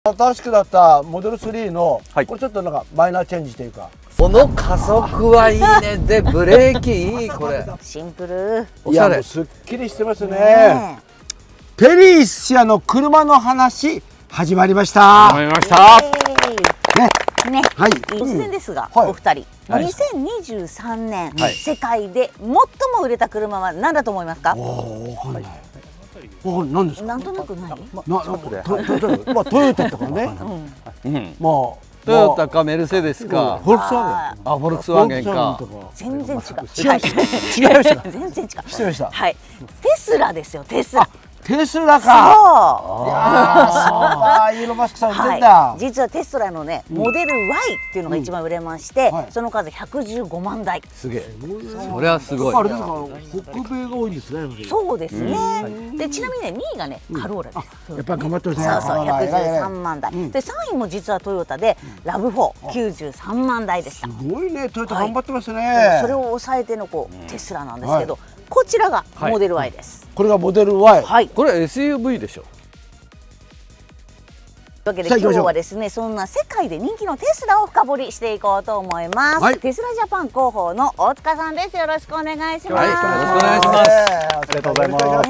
新しくなったモデル3の、 はい、 これちょっとなんかマイナーチェンジというか、 この加速はいいね。でブレーキいい。これシンプル。 いやもうすっきりしてますね。ペリシアの車の話始まりました。 始まりました。 ね、 はい。 突然ですが、 はい、 お二人、 はい、 2023年、 はい、 世界で最も売れた車は何だと思いますか？ わかんない。何ですか？ なんとなくない？ トヨタとかね。まあトヨタかメルセデスかフォルクスワーゲン。 あ、フォルクスワーゲンか。 全然違う。 違いました。 全然違う。 失礼しました。 はい。テスラですよ。テスラ。 テスラか。 そう。 いやー、イーロンマスクさん売ってんだ。 実はテスラのね、モデル Y っていうのが一番売れまして、その数115万台。 すげえ。それはすごい。 あれですか、北米が多いんですね。 そうですね。で、ちなみにね、2位がね、カローラです。 やっぱり頑張ってますね。 そうそう、113万台。で、3位も実はトヨタで、ラブ4、93万台でした。 すごいね、トヨタ頑張ってますね。 それを抑えてのテスラなんですけど、こちらがモデル Y です。 これがモデル Y。 はい。 これ SUV でしょ。 というわけで今日はですね、そんな世界で人気のテスラを深掘りしていこうと思います。テスラジャパン広報の大塚さんです。よろしくお願いします。 よろしくお願いします。 ありがとうございます。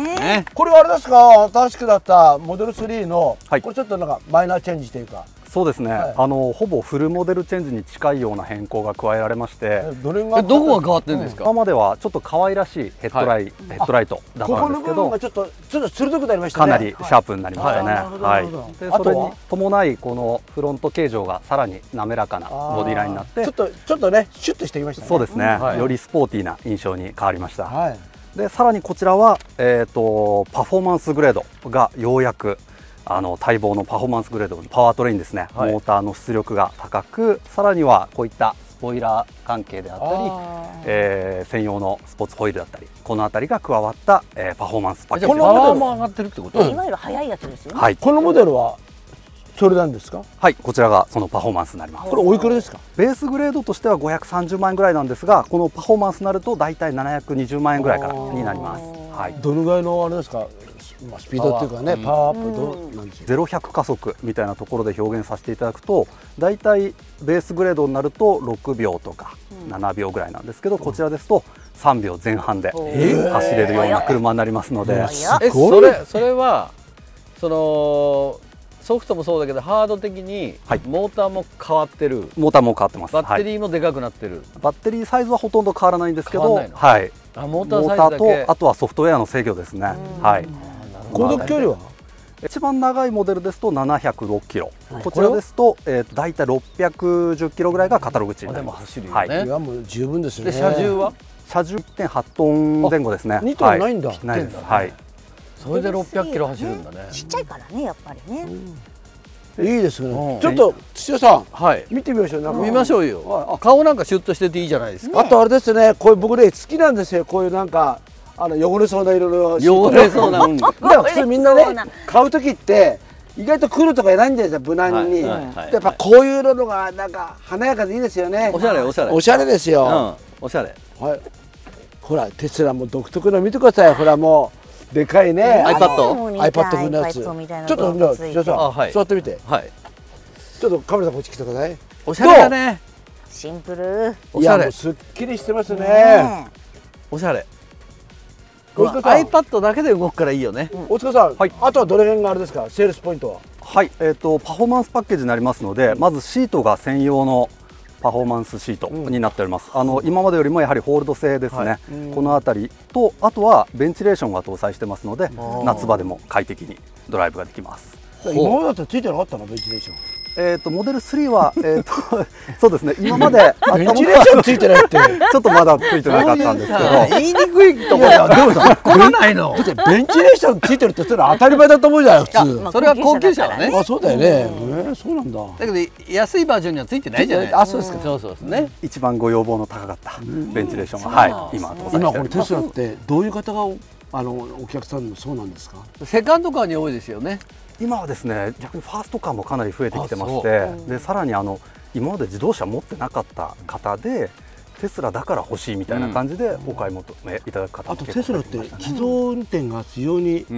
これはあれですか、新しくなったモデル3の、これちょっとなんかマイナーチェンジというか。 そうですね、ほぼフルモデルチェンジに近いような変更が加えられまして、 どこが変わってるんですか？ 今まではちょっと可愛らしいヘッドライトだったんですけど、 ちょっと鋭くなりましたね。 かなりシャープになりましたね。でそれに伴いこのフロント形状がさらに滑らかなボディラインになって、 ちょっとねシュッとしてきましたね。 そうですね、よりスポーティーな印象に変わりました。でさらにこちらはパフォーマンスグレードがようやく待望のパフォーマンスグレードのパワートレインですね、モーターの出力が高く、さらにはこういったスポイラー関係であったり、専用のスポーツホイールだったり、この辺りが加わった、パフォーマンスパッケージ。 パワーも上がってるってこと？ いわゆる速いやつですよね。 はい。 このモデルはそれなんですか？ はい、こちらがそのパフォーマンスになります。 これおいくらですか？ ベースグレードとしては530万円ぐらいなんですが、このパフォーマンスになるとだいたい720万円ぐらいからになります。はい。 どのぐらいのあれですか？スピードっていうかね、パワーアップどうなんでしょう。 0-100加速みたいなところで表現させていただくと、だいたいベースグレードになると6秒とか7秒ぐらいなんですけど、こちらですと3秒前半で走れるような車にななりますので、 それはそのソフトもそうだけどハード的にモーターも変わってる。 モーターも変わってます。 バッテリーもでかくなってる。 バッテリーサイズはほとんど変わらないんですけど、はい。 モーターとあとはソフトウェアの制御ですね。はい。 航続距離は一番長いモデルですと706キロ、こちらですとだいたい610キロぐらいがカタログ値になります。 でも走るよね。 いやもう十分ですよね。 で車重は車重 1.8 トン前後ですね。 2トンないんだ。 ないです。はい。 それで600キロ走るんだね。 ちっちゃいからね、やっぱりね。 いいですね。ちょっと土屋さん、見てみましょう。 見ましょうよ。顔なんかシュッとしてていいじゃないですか。 あとあれですね、こういう僕ね好きなんですよ。こういうなんか汚れそうな色の汚れそうな。 普通みんなね買う時って意外とクールとか選んでるんですよ、無難に。やっぱこういう色のがなんか華やかでいいですよね。 おしゃれおしゃれ。 おしゃれですよ。 おしゃれ。 はい。ほらテスラも独特の見てください。ほらもうでかいね。iPad 風のやつ。ちょっと土屋さん座ってみて。はい。ちょっとカメラさんこっち来てください。 おしゃれだね。 シンプル。 おしゃれ。 すっきりしてますね。 おしゃれ。iPad だけで動くからいいよね。 大塚さん、あとはどれ辺があれですか、セールスポイントは。 はい、パフォーマンスパッケージになりますので、まずシートが専用のパフォーマンスシートになっております。今までよりもやはりホールド性ですね。この辺りと、あとはベンチレーションが搭載してますので、夏場でも快適にドライブができます。 今までだったらついてなかったの、ベンチレーション。 モデル3はそうですね、今までベンチレーションついてないってちょっとまだついてなかったんですけど、 言いにくいところは来らないの。 だってベンチレーションついてるってそれ当たり前だと思うじゃない、普通。 それは高級車はね。 あ、そうだよね。そうなんだ。 だけど安いバージョンにはついてないじゃない。 あ、そうですか。 そうそうですね。 一番ご要望の高かったベンチレーションは今これテスラってどういう方がお客さんもそうなんですか。 セカンドカーに多いですよね。 今はですね、逆にファーストカーもかなり増えてきてまして、でさらに今まで自動車持ってなかった方でテスラだから欲しいみたいな感じでお買い求めいただく方も結構いました。あとテスラって自動運転が非常に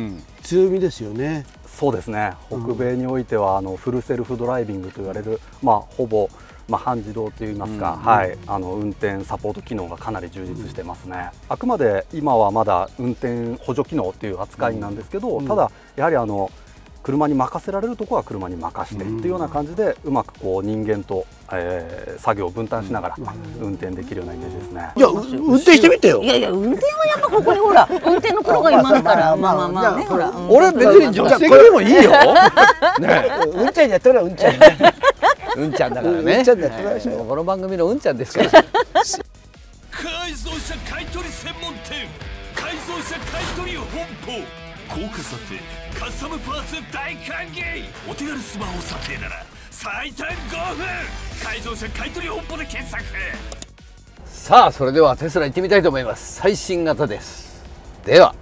強みですよね。 そうですね。北米においてはフルセルフドライビングと言われる、ほぼ半自動といいますか、運転サポート機能がかなり充実してますね。あくまで今はまだ運転補助機能という扱いなんですけど、ただやはり車に任せられるところは車に任してっていうような感じで、うまくこう人間と、作業を分担しながら運転できるようなイメージですね。 いや、運転してみてよ。 いやいや、運転はやっぱここにほら運転のプロがいますから、まあね、ほら。 俺別に助手席でもいいよ。ね、 うんちゃんやったらうんちゃん。 うんちゃんだからね。 うんちゃんやってましょう。 この番組のうんちゃんですから。 改造車買取専門店、改造車買取本舗。高価査定、カスタムパーツ大歓迎。お手軽スマホ査定なら最短5分。改造車買取本舗で検索。 さあ、それではテスラ行ってみたいと思います。最新型です。では、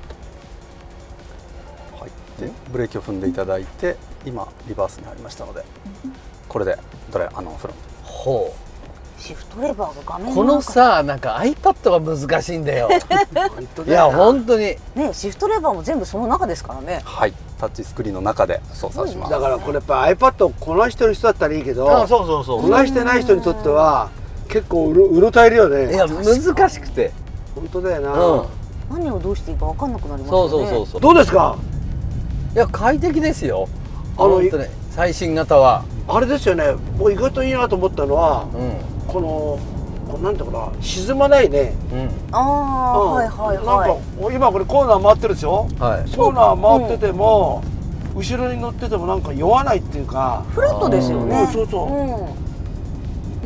はい、でブレーキを踏んでいただいて、今リバースに入りましたので、これでフロント。 ほう。 シフトレバーが画面このさ、なんか iPad が難しいんだよ。いや本当にね、シフトレバーも全部その中ですからね。 はい、タッチスクリーンの中で操作します。 だからこれやっぱ iPad をこなしてる人だったらいいけど、こなしてない人にとっては結構うろたえるよね。 いや難しくて。 本当だよな。 何をどうしていいか分かんなくなりますよね。 どうですか。 いや快適ですよ。本当ね、最新型はあれですよね。もう意外といいなと思ったのは、このなんていうかな、沈まないね。 ああ、はいはいはい。 なんか今これコーナー回ってるでしょ。コーナー回ってても後ろに乗っててもなんか酔わないっていうか、 フラットですよね。 そうそう。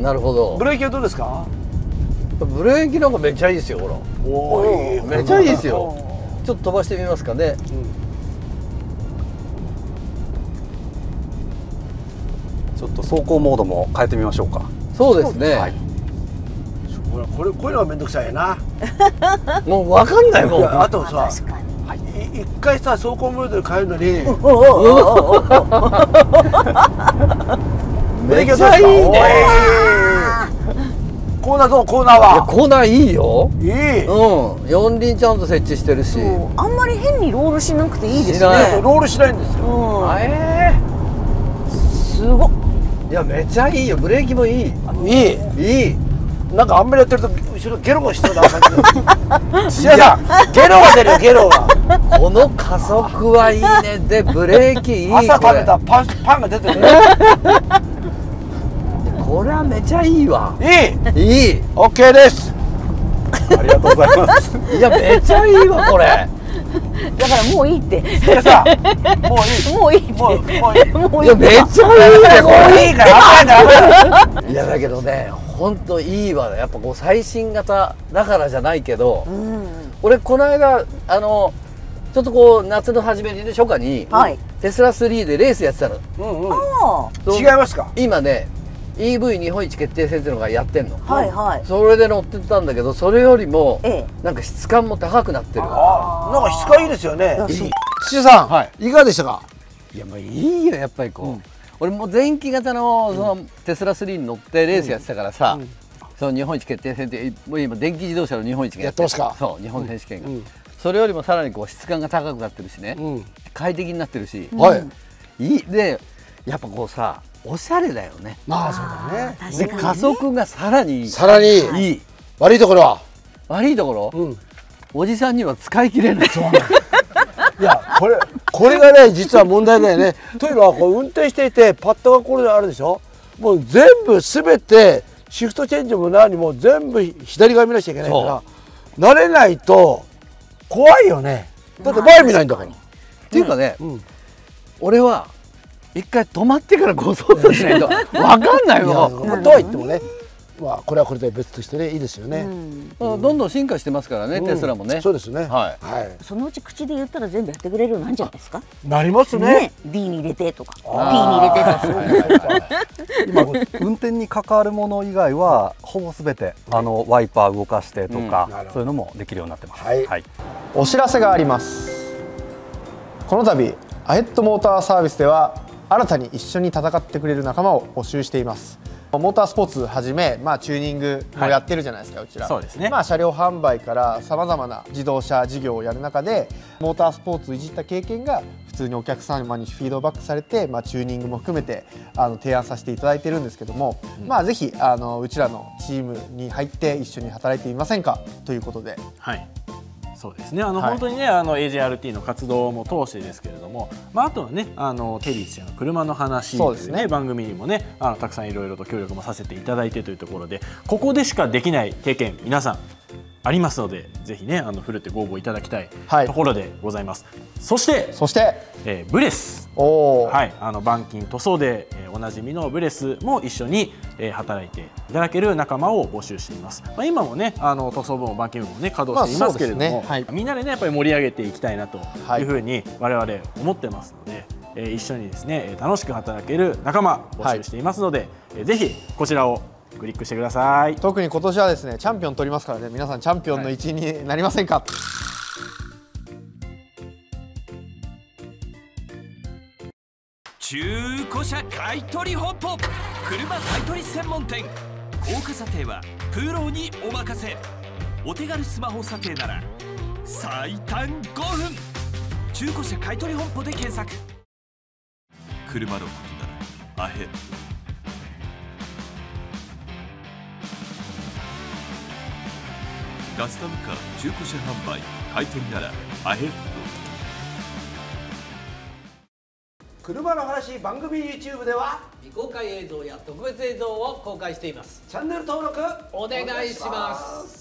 なるほど。 ブレーキはどうですか。 ブレーキなんかめっちゃいいですよ。ほら。 おー、 めっちゃいいですよ。ちょっと飛ばしてみますかね。 ちょっと走行モードも変えてみましょうか。 そうですね。 ほら、こういうのがめんどくさいな。 もう分かんないもん。 あとさ、一回さ走行モードで変えるのに。 めっちゃいいね。 コーナーどう？コーナーは。 コーナーいいよ。 いい。 四輪ちゃんと設置してるし。 あんまり変にロールしなくていいですね。 ロールしないんですよ。 すごっ。 いやめっちゃいいよ。ブレーキもいい。いい。 なんかあんまりやってると後ろゲロがしそうな感じ。ゲロが出るよ、ゲロが。 この加速はいいね。でブレーキいい。 朝食べたパンが出てるね。 これはめちゃいいわ。いい。 オッケーです。 ありがとうございます。 いやめちゃいいわこれ。 だからもういいって。 さ、 もういいって。 いやめっちゃいいね。 もういいから。 いやだけどね、本当いいわ。やっぱこう最新型だからじゃないけど、俺この間ちょっとこう夏の初めにね、初夏にテスラ3でレースやってたの。 違いますか。 今ね EV 日本一決定戦っていうのがやってんの。 それで乗ってたんだけど、それよりもなんか質感も高くなってる。 なんか質感いいですよね。土さん、いかがでしたか。 いやまあいいよ、やっぱりこう、俺も前期型のそのテスラ3に乗ってレースやってたからさ、その日本一決定戦ってもう今電気自動車の日本一がやってますか。 そう、日本選手権が、それよりもさらにこう質感が高くなってるしね、快適になってるし、いい。でやっぱこうさ、おしゃれだよね。 まあそうだね。 で加速がさらにいい。いい。 悪いところは。 悪いところ、おじさんには使い切れない。そうなんいやこれがね実は問題だよね。というのはこう運転していてパッドがこれであるでしょ。もう全部すべてシフトチェンジも何も全部左側見なきゃいけないから慣れないと怖いよね。だって前見ないんだから。 っていうかね、俺は一回止まってからご操作しないと分かんないよ。 とは言ってもね、まあこれはこれで別としてね、いいですよね。 どんどん進化してますからね、テスラもね。 そうですね。 そのうち口で言ったら全部やってくれるようになるんじゃないですか。 なりますね。 D に入れてとか P に入れてとか。 今運転に関わるもの以外はほぼすべてワイパー動かしてとか、そういうのもできるようになってます。 お知らせがあります。この度アヘッドモーターサービスでは新たに一緒に戦ってくれる仲間を募集しています。 モータースポーツはじめ、チューニングをやってるじゃないですか、うちら。そうですね。車両販売からさまざまな自動車事業をやる中で、モータースポーツをいじった経験が普通にお客様にフィードバックされて、チューニングも含めて提案させていただいてるんですけども、ぜひうちらのチームに入って一緒に働いてみませんかということで。はい。 そうですね。本当にね、AJRT の活動も通してですけれども、あとはね、テリー氏の車の話というね、番組にもね、たくさんいろいろと協力もさせていただいてというところで、ここでしかできない経験、皆さんありますので、ぜひね、ふるってご応募いただきたいところでございます。そして、ブレス、はい、板金塗装でおなじみのブレスも一緒に働いていただける仲間を募集しています。今もね、塗装部も板金部もね、稼働していますけれども、みんなでね、やっぱり盛り上げていきたいなというふうに我々思ってますので、一緒にですね、楽しく働ける仲間募集していますので、ぜひこちらをクリックしてください。 特に今年はですね、チャンピオン取りますからね、皆さんチャンピオンの一員になりませんか。 中古車買取本舗、車買取専門店。高価査定はプロにお任せ。お手軽スマホ査定なら最短5分。中古車買取本舗で検索。車のことならアヘッド。カスタムカー中古車販売買取ならアヘッド。 車の話番組 YouTube では未公開映像や特別映像を公開しています。 チャンネル登録お願いします。